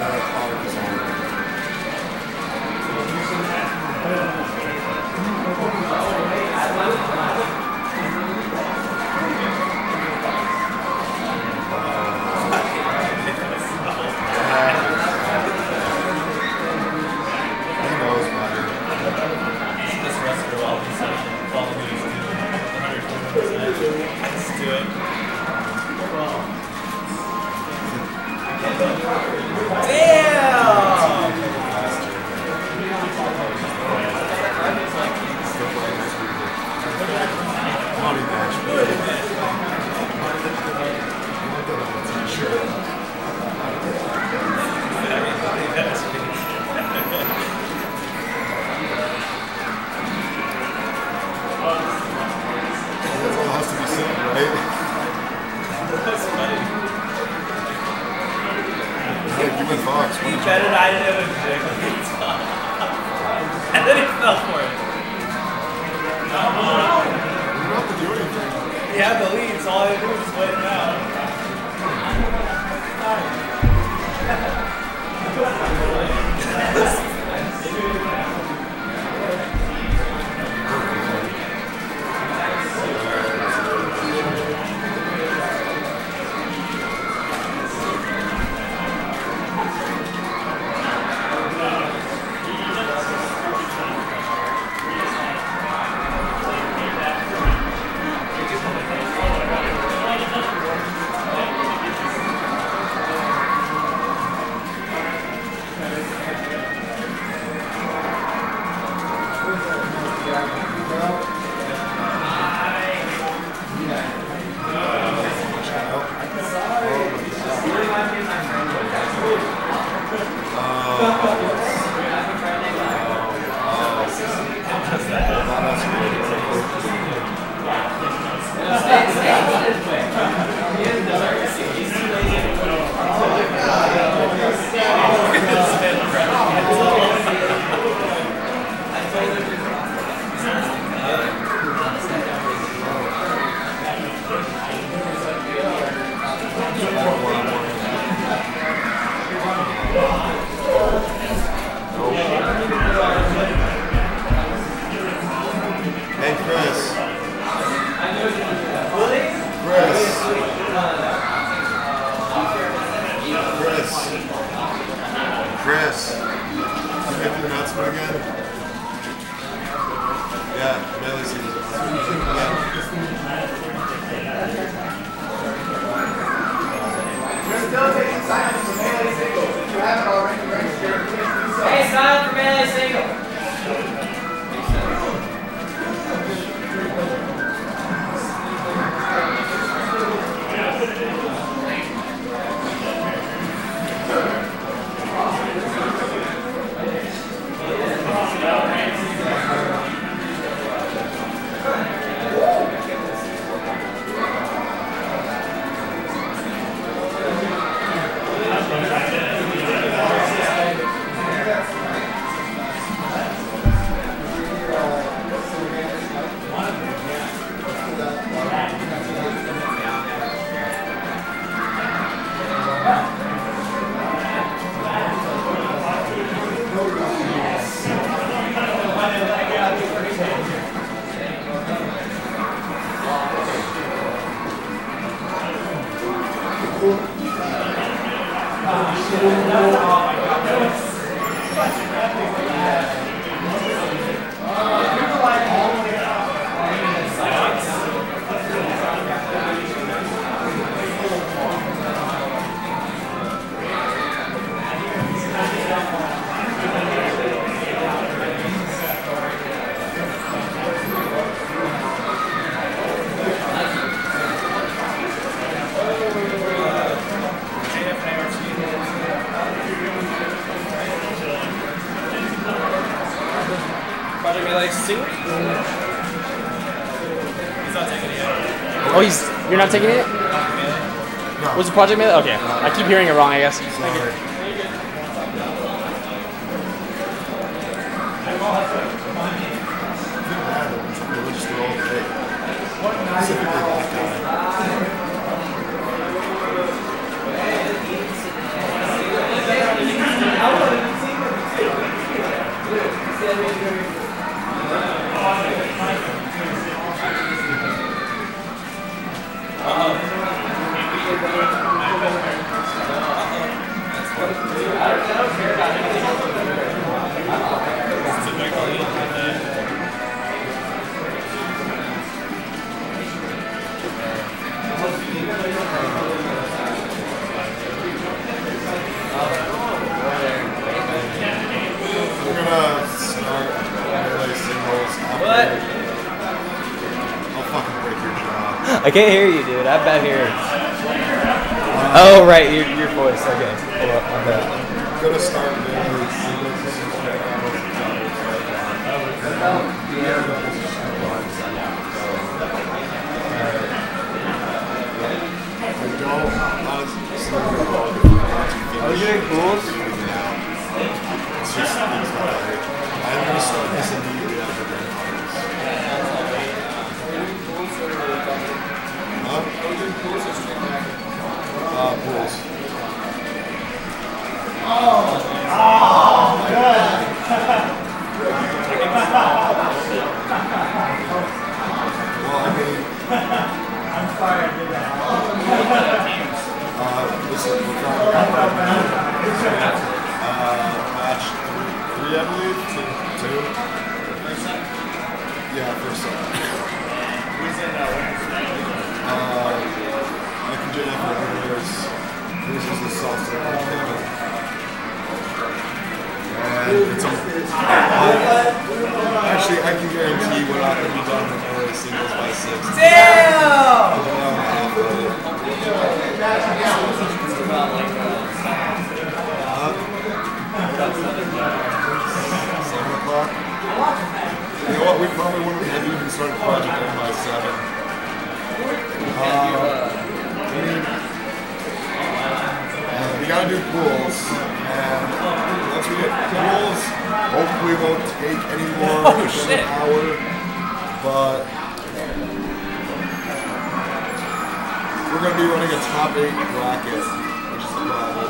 Oh, you're not taking it? No. Was it Project Melee? Okay. I keep hearing it wrong, I guess. Sorry. I can't hear you, dude. I have bad hearing. Oh, right, your voice. Okay. Hold up. I'm bad. I'm gonna start Are we doing pools? It's just things not right. I'm gonna start this immediately after grand finals. Huh? Pools. Oh, good. Well, I mean, I'm sorry I did that. Listen, we're trying to match 3, I believe. 2. Yeah, first set. Nick and GF1 winners. Loses the salsa and Kevin. And it's actually, I can guarantee we're not going to be done with early singles by 6. Damn! 7 o'clock. You know what? We probably wouldn't have even started Project M by 7. We gotta do pools, and once we get pools, hopefully we won't take any more than an hour. But we're gonna be running a top 8 bracket, which is the problem.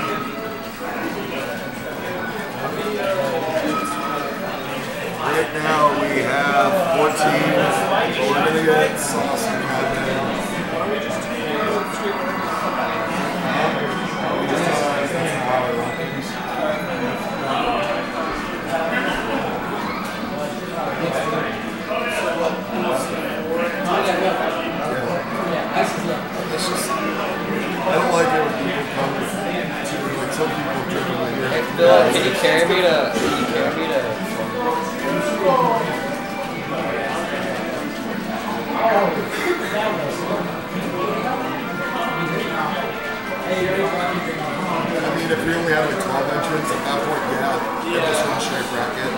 Right now we have 14, so we're gonna get SOS and Kevin. It's just, I don't like it when people come to, like, some people drinking like here. Hey, Phil, can you carry me to, I mean, if we only have like 12 entrants at that point, yeah, just one straight bracket.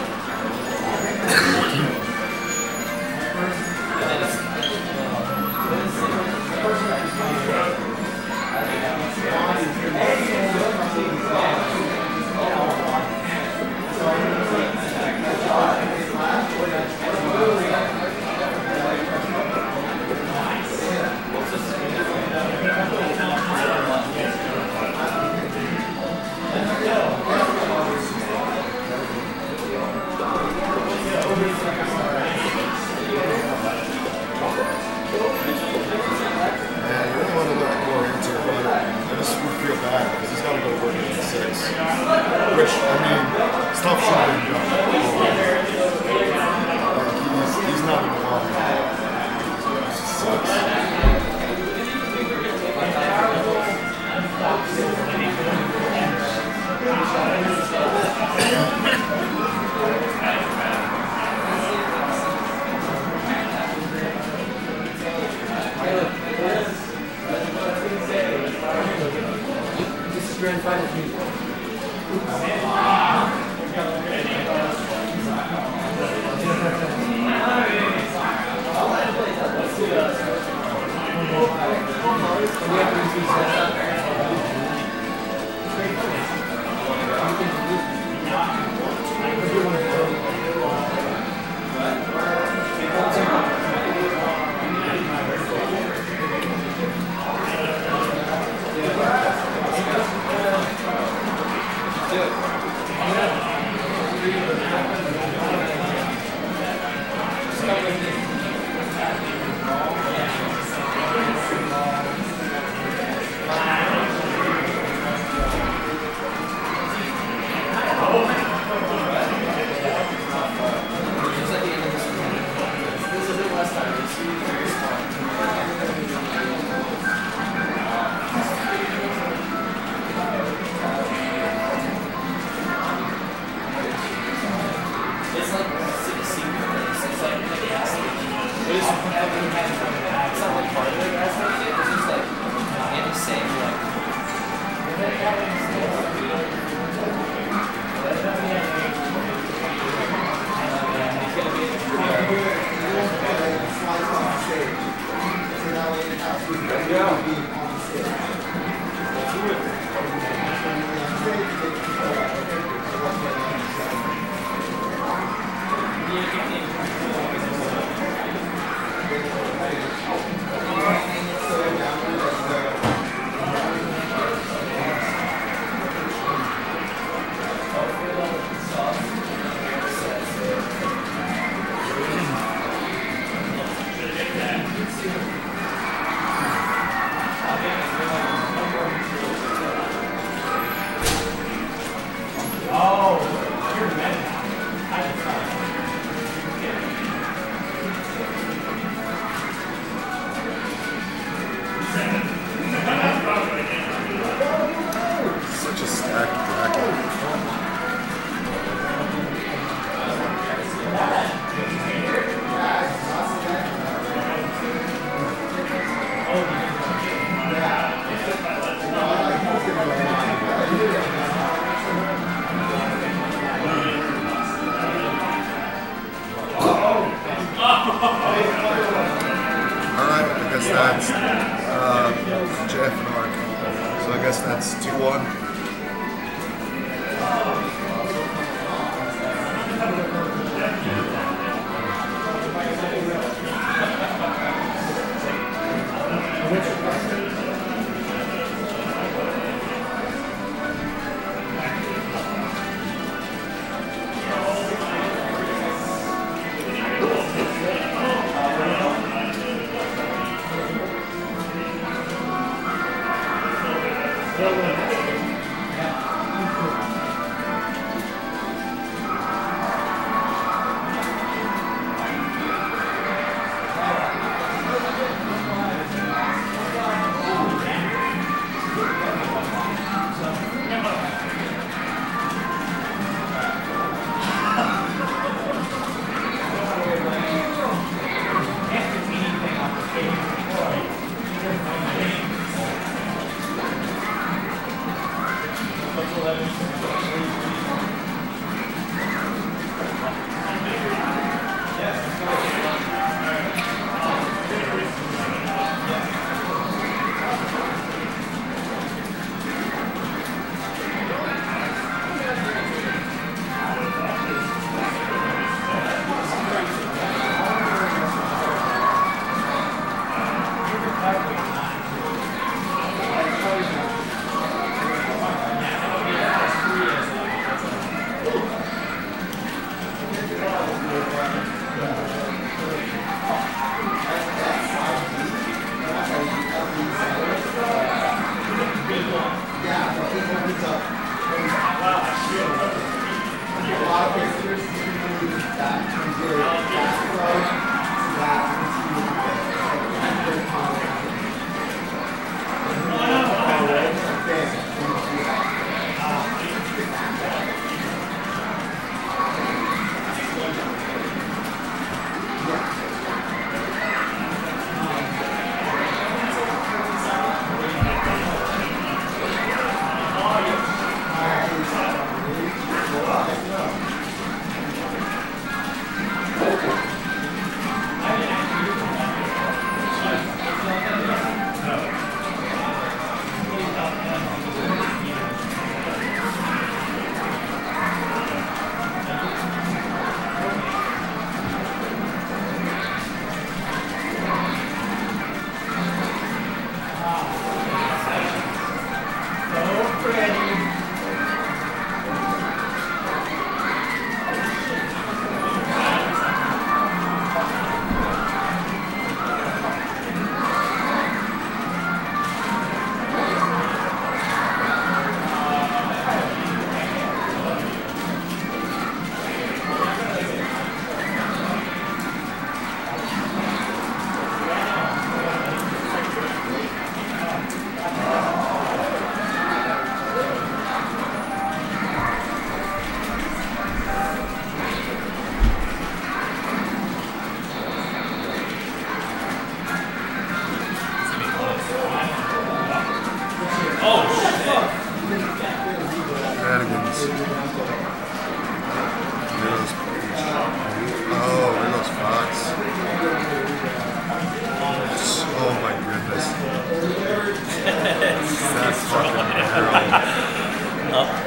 Which, I mean, stuff should have been done. He's not in the wrong. It just sucks. This is grand final music. Such a stacked bracket. Alright, I guess that's GF1. So I guess that's 2-1.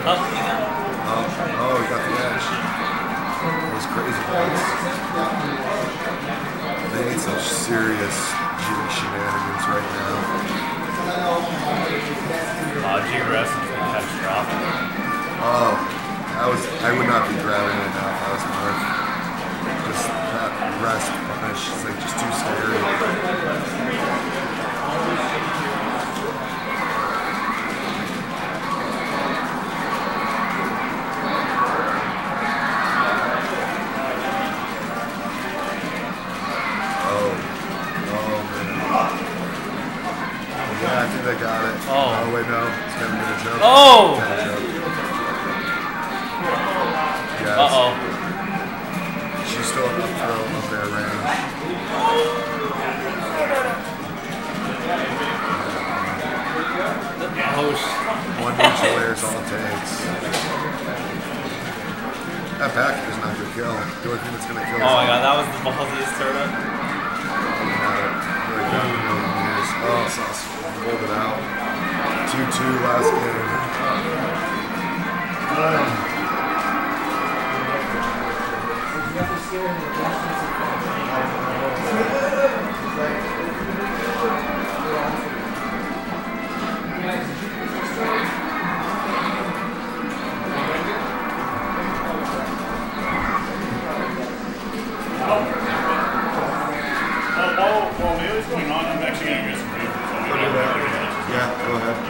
Oh, he got the edge. Those crazy points. They need some serious G shenanigans right now. G-Rest is catastrophic. Oh, I would not be grabbing it now if I was Mark. Just that rest punish is like just too scary. Yeah, I think they got it. Oh wait, no. It's gonna be a joke. Oh! Yes. Uh-oh. She's still up throw of their range. One neutral layer is all it takes. That back is not gonna kill. The only thing that's gonna kill is... Oh my god, that was the ballsiest turn-up. Oh, Sauce pulled it out. 2-2 last game. While Bailey's going on, I'm actually going to get some food. Yeah, go ahead.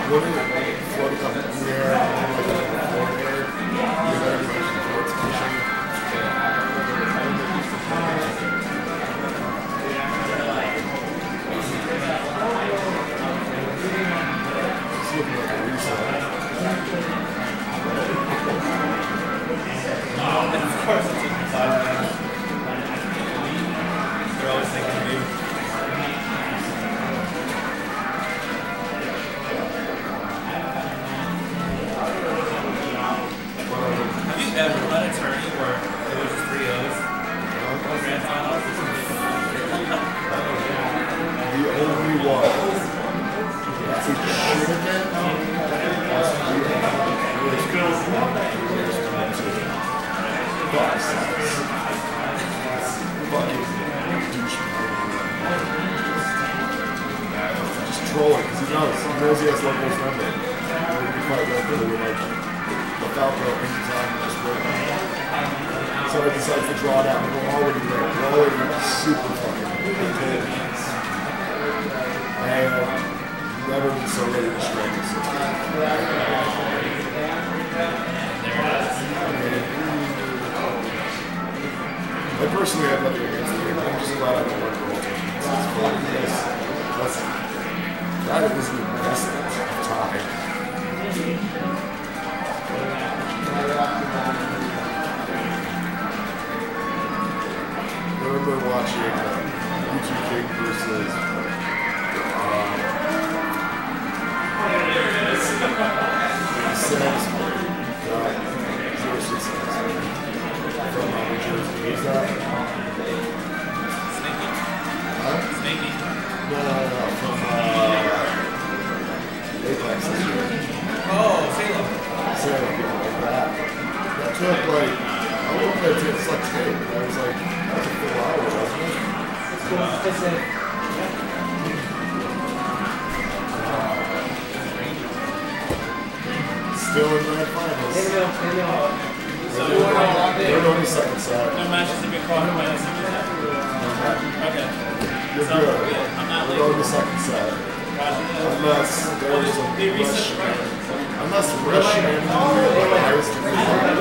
What are you floating up in the air? Like on the floor there? You better be making floats motion. It's looking like a reset. Of course it took me 5 minutes. They're always thinking of me. Have you ever run a tourney where it was just 3 O's? Grand finals? The only one. That's a shit again? Fucking douchebag. Just trolling, because he knows he has Loco's number. And we can fight Loco with like the Falco anytime and just win. So he decides to draw down, and we're already there. We're already super fucking good. And never been so ready to strike us. I personally have nothing against the game. I'm just glad I don't want to roll tournaments. It's fun because that is the best time. I remember watching YouTube King versus Salisbury. 066. From New Jersey. Who's that? Sneaky? Huh? Sneaky? No. From Apex this year. Oh, Salem. Salem, yeah, like that. That took like, I don't know what that took. It's like tape. I was like, that's a full hour, wasn't it? Still in grand finals. They're going to second set. No matches have been called by the second set? Okay. You're So, good. yeah, I'm not We're late. going to second set. Unless there's a rush. Unless rush and the highest degree.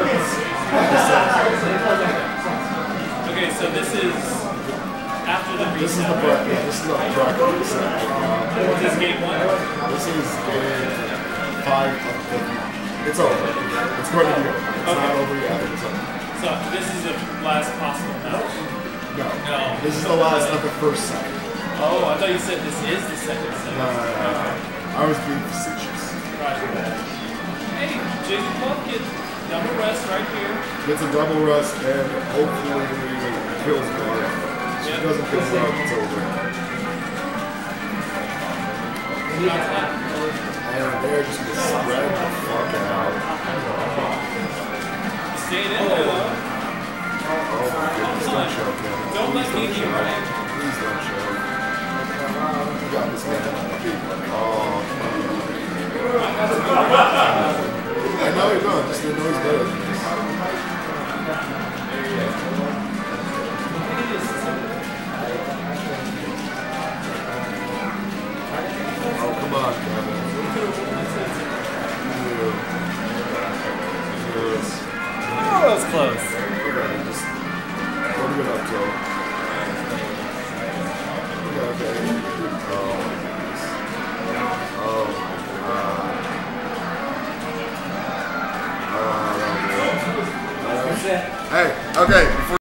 Okay, so this is after the reset. This is the bracket. Yeah, this is the bracket reset. This is game 1? This is game 5 of the. It's over. It's going to be over. It's not over yet. It's over. So this is the last possible match? No. No. This is the last of the first set. Oh, I thought you said this is the second set. No. I was being facetious. Roger that. Hey, GF1 gets double rest right here. Gets a double rest and hopefully kills me. She doesn't kill me out, it's over. And they're just going to spread the fuck out. Staying in there, though. Oh my goodness, don't choke, man. Don't let me be right. Please don't choke. You got this man. Oh, I know he does, just didn't know he's better than this. Oh, come on, Kevin. Oh, that was close. Okay, just what are we up to? Okay. Oh my god. Hey, okay.